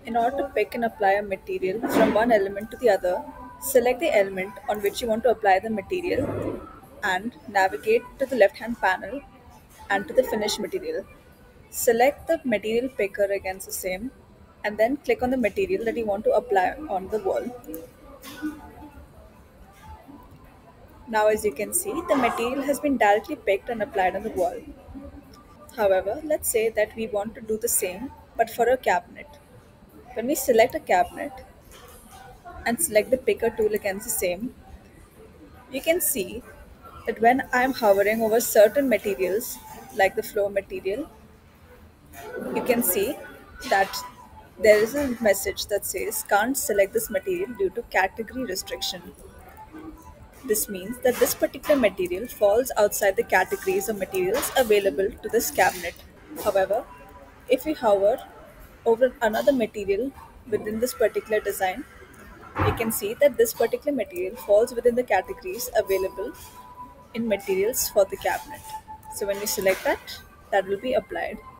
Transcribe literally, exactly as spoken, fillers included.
In order to pick and apply a material from one element to the other, select the element on which you want to apply the material and navigate to the left hand panel and to the finished material. Select the material picker against the same and then click on the material that you want to apply on the wall. Now, as you can see, the material has been directly picked and applied on the wall. However, let's say that we want to do the same but for a cabinet. When we select a cabinet and select the picker tool against the same, you can see that when I am hovering over certain materials like the floor material, you can see that there is a message that says can't select this material due to category restriction. This means that this particular material falls outside the categories of materials available to this cabinet. However, if we hover over another material within this particular design, we can see that this particular material falls within the categories available in materials for the cabinet. So when we select that, that will be applied.